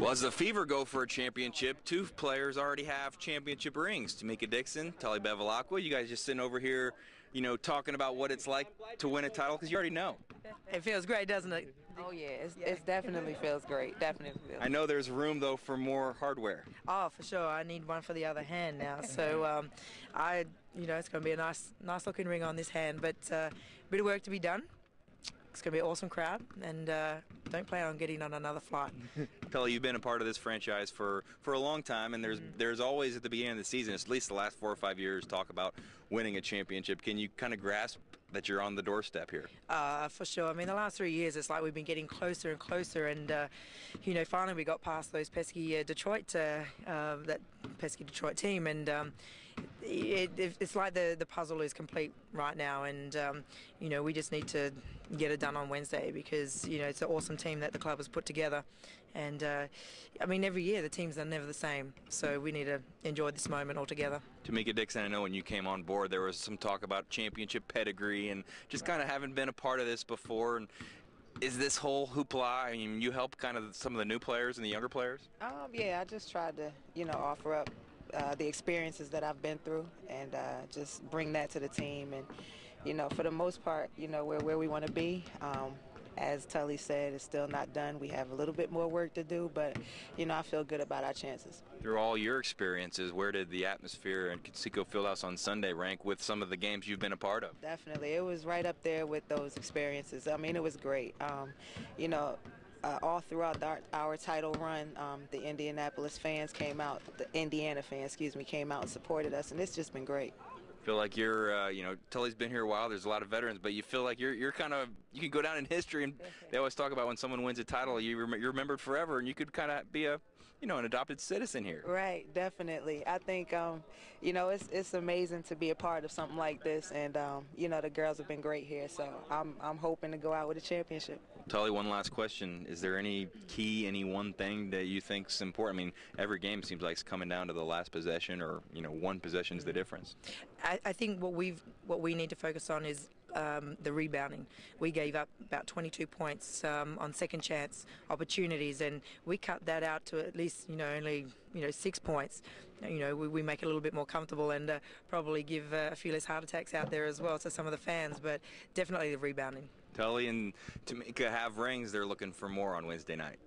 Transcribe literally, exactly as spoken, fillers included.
Well, as the Fever go for a championship, two players already have championship rings. Tamecka Dixon, Tully you guys just sitting over here, you know, talking about what it's like to win a title, because you already know. It feels great, doesn't it? Oh yeah, it's, it definitely feels great. Definitely feels. I know there's room though for more hardware. Oh, for sure. I need one for the other hand now. So, um, I, you know, it's going to be a nice, nice looking ring on this hand, but uh, a bit of work to be done. It's going to be an awesome crowd, and uh, don't plan on getting on another flight. Tully, you've been a part of this franchise for, for a long time, and there's mm-hmm. there's always at the beginning of the season, at least the last four or five years, talk about winning a championship. Can you kind of grasp that you're on the doorstep here? Uh, for sure. I mean, the last three years, it's like we've been getting closer and closer, and uh, you know, finally we got past those pesky uh, Detroit, uh, uh, that pesky Detroit team, and um, it, it, it's like the the puzzle is complete right now, and um, you know, we just need to get it done on Wednesday, because you know, it's an awesome team that the club has put together, and uh, I mean, every year the teams are never the same, so we need to enjoy this moment all together. Tamecka Dixon, I know when you came on board there was some talk about championship pedigree and just kind of having been a part of this before. And is this whole hoopla, I mean, you help kind of some of the new players and the younger players? Um, yeah, I just tried to, you know, offer up uh, the experiences that I've been through, and uh, just bring that to the team. And you know, for the most part, you know, we're where we want to be. Um, as Tully said, it's still not done. We have a little bit more work to do, but you know, I feel good about our chances. Through all your experiences, where did the atmosphere in Conseco Fieldhouse on Sunday rank with some of the games you've been a part of? Definitely, it was right up there with those experiences. I mean, it was great. Um, you know, uh, all throughout our, our title run, um, the Indianapolis fans came out, the Indiana fans, excuse me, came out and supported us, and it's just been great. Feel like you're, uh, you know, Tully's been here a while. There's a lot of veterans, but you feel like you're, you're kind of, you can go down in history. And they always talk about when someone wins a title, you rem you're remembered forever, and you could kind of be a, you know, an adopted citizen here. Right, definitely. I think, um, you know, it's it's amazing to be a part of something like this, and um, you know, the girls have been great here. So I'm I'm hoping to go out with a championship. Tully, one last question: is there any key, any one thing that you think's important? I mean, every game seems like it's coming down to the last possession, or you know, one possession's the difference. I, I think what we've what we need to focus on is um, the rebounding. We gave up about twenty-two points um, on second chance opportunities, and we cut that out to at least you know only you know six points. You know, we, we make it a little bit more comfortable, and uh, probably give uh, a few less heart attacks out there as well to some of the fans. But definitely the rebounding. Tully and Tamecka have rings. They're looking for more on Wednesday night.